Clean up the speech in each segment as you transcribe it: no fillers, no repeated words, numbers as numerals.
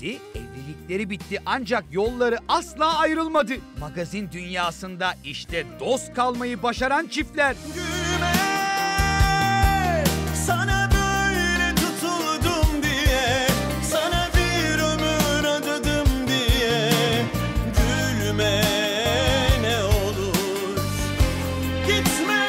geldi, evlilikleri bitti ancak yolları asla ayrılmadı. Magazin dünyasında işte dost kalmayı başaran çiftler. Gülme, sana böyle tutuldum diye, sana bir ömür adadım diye. Gülme ne olur, gitme,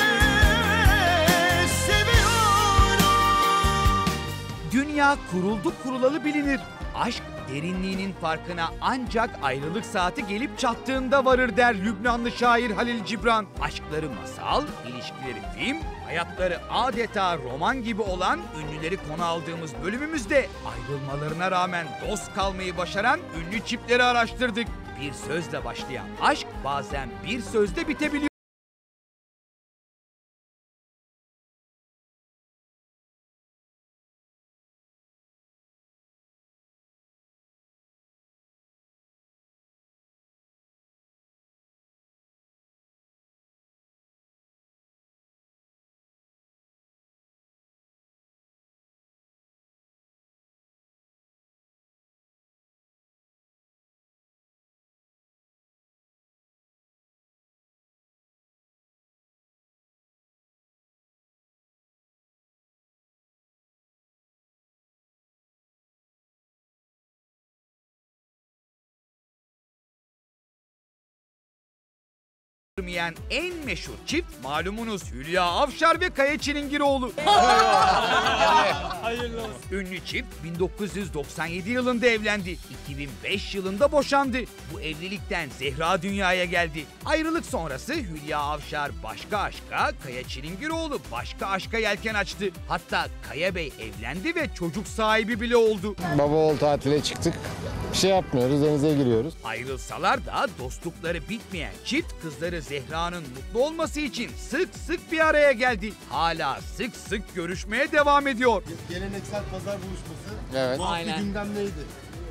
seviyorum. Dünya kuruldu kurulalı bilinir. Aşk derinliğinin farkına ancak ayrılık saati gelip çattığında varır der Lübnanlı şair Halil Cibran. Aşkları masal, ilişkileri film, hayatları adeta roman gibi olan ünlüleri konu aldığımız bölümümüzde ayrılmalarına rağmen dost kalmayı başaran ünlü çiftleri araştırdık. Bir sözle başlayan aşk bazen bir sözde bitebiliyor. En meşhur çift malumunuz Hülya Avşar ve Kaya Çilingiroğlu. Hayırlı olsun. Ünlü çift 1997 yılında evlendi. 2005 yılında boşandı. Bu evlilikten Zehra dünyaya geldi. Ayrılık sonrası Hülya Avşar başka aşka, Kaya Çilingiroğlu başka aşka yelken açtı. Hatta Kaya Bey evlendi ve çocuk sahibi bile oldu. Baba oğul tatile çıktık. Bir şey yapmıyoruz, denize giriyoruz. Ayrılsalar da dostlukları bitmeyen çift kızları Zehra'nın mutlu olması için sık sık bir araya geldi. Hala sık sık görüşmeye devam ediyor. Geleneksel pazar buluşması. Evet. Bu hafta gündemdeydi.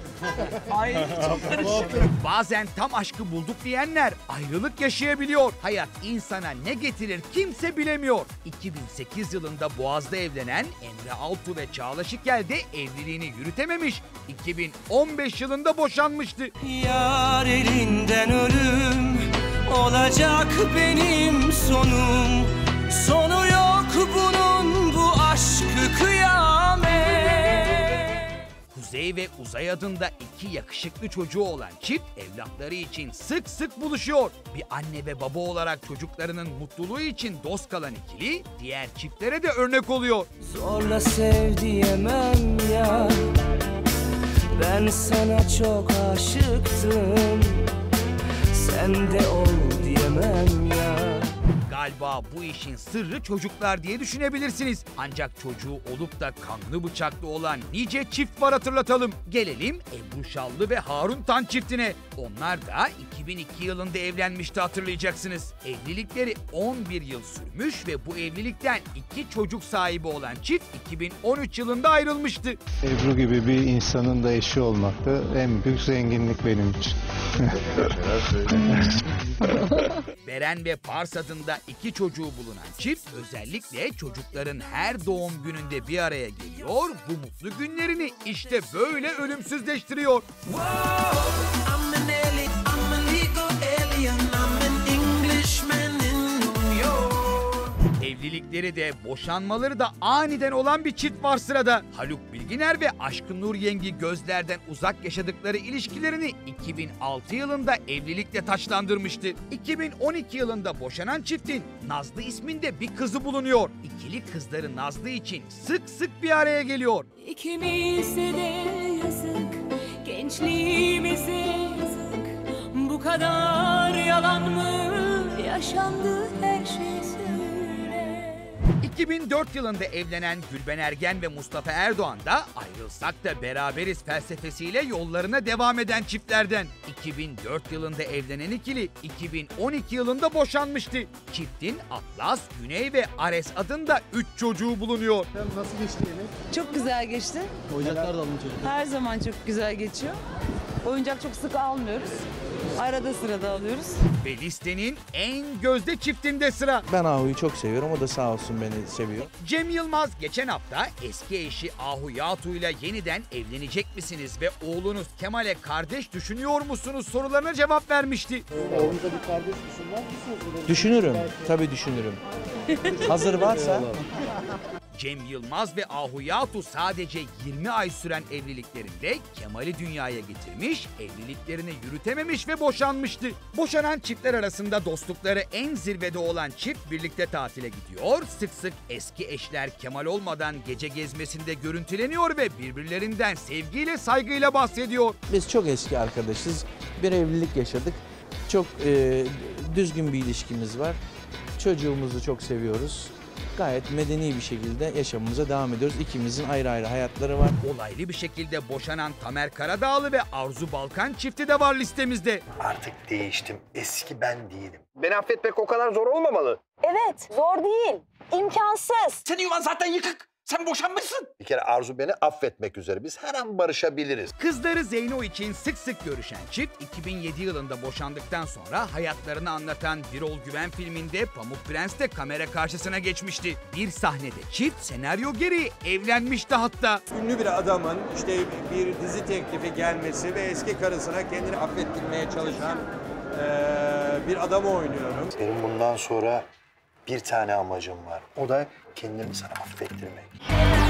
Bazen tam aşkı bulduk diyenler ayrılık yaşayabiliyor. Hayat insana ne getirir kimse bilemiyor. 2008 yılında Boğaz'da evlenen Emre Altuğ ve Çağla Şikel de evliliğini yürütememiş. 2015 yılında boşanmıştı. Yar elinden ölüm olacak benim sonum. Sonu yok bunun, bu aşkı kıyamet. Kuzey ve Uzay adında iki yakışıklı çocuğu olan çift evlatları için sık sık buluşuyor. Bir anne ve baba olarak çocuklarının mutluluğu için dost kalan ikili diğer çiftlere de örnek oluyor. Zorla sev diyemem ya, ben sana çok aşıktım, sen de ol diyemem ya. Galiba bu işin sırrı çocuklar diye düşünebilirsiniz. Ancak çocuğu olup da kanlı bıçaklı olan nice çift var hatırlatalım. Gelelim Ebru Şallı ve Harun Tan çiftine. Onlar da 2002 yılında evlenmişti hatırlayacaksınız. Evlilikleri 11 yıl sürmüş ve bu evlilikten 2 çocuk sahibi olan çift 2013 yılında ayrılmıştı. Ebru gibi bir insanın da eşi olmak da en büyük zenginlik benim için. Beren ve Pars adında 2 çocuğu bulunan çift özellikle çocukların her doğum gününde bir araya geliyor. Bu mutlu günlerini işte böyle ölümsüzleştiriyor. Evlilikleri de boşanmaları da aniden olan bir çift var sırada. Haluk Bilginer ve Aşkın Nur Yengi gözlerden uzak yaşadıkları ilişkilerini 2006 yılında evlilikle taçlandırmıştı. 2012 yılında boşanan çiftin Nazlı isminde bir kızı bulunuyor. İkili kızları Nazlı için sık sık bir araya geliyor. İkimize de yazık, gençliğimize yazık. Bu kadar yalan mı yaşandı her şey söyle. 2004 yılında evlenen Gülben Ergen ve Mustafa Erdoğan da ayrılsak da beraberiz felsefesiyle yollarına devam eden çiftlerden. 2004 yılında evlenen ikili 2012 yılında boşanmıştı. Çiftin Atlas, Güney ve Ares adında 3 çocuğu bulunuyor. Nasıl geçti yemek? Çok güzel geçti. Oyuncaklar da alınca. Her zaman çok güzel geçiyor. Oyuncak çok sık almıyoruz. Arada sırada alıyoruz. Ve listenin en gözde çiftinde sıra. Ben Ahu'yu çok seviyorum. O da sağ olsun beni seviyor. Cem Yılmaz geçen hafta eski eşi Ahu Yatu ile yeniden evlenecek misiniz ve oğlunuz Kemal'e kardeş düşünüyor musunuz sorularına cevap vermişti. Oğlunuzda bir kardeş düşünmez misiniz? Düşünürüm. Tabii düşünürüm. Hazır varsa. Cem Yılmaz ve Ahu Yatu sadece 20 ay süren evliliklerinde Kemal'i dünyaya getirmiş, evliliklerini yürütememiş ve boşanmıştı. Boşanan çiftler arasında dostlukları en zirvede olan çift birlikte tatile gidiyor, sık sık eski eşler Kemal olmadan gece gezmesinde görüntüleniyor ve birbirlerinden sevgiyle, saygıyla bahsediyor. Biz çok eski arkadaşız. Bir evlilik yaşadık. Çok düzgün bir ilişkimiz var. Çocuğumuzu çok seviyoruz. Gayet medeni bir şekilde yaşamımıza devam ediyoruz. İkimizin ayrı ayrı hayatları var. Olaylı bir şekilde boşanan Tamer Karadağlı ve Arzu Balkan çifti de var listemizde. Artık değiştim. Eski ben değilim. Beni affetmek o kadar zor olmamalı. Evet, zor değil. İmkansız. Senin yuvan zaten yıkık. Sen boşanmışsın. Bir kere Arzu beni affetmek üzere. Biz her an barışabiliriz. Kızları Zeyno için sık sık görüşen çift 2007 yılında boşandıktan sonra hayatlarını anlatan Birol Güven filminde Pamuk Prens'te kamera karşısına geçmişti. Bir sahnede çift senaryo gereği evlenmişti hatta. Ünlü bir adamın işte bir dizi teklifi gelmesi ve eski karısına kendini affettirmeye çalışan bir adamı oynuyorum. Benim bundan sonra bir tane amacım var. O da kendimi sana affettirmek.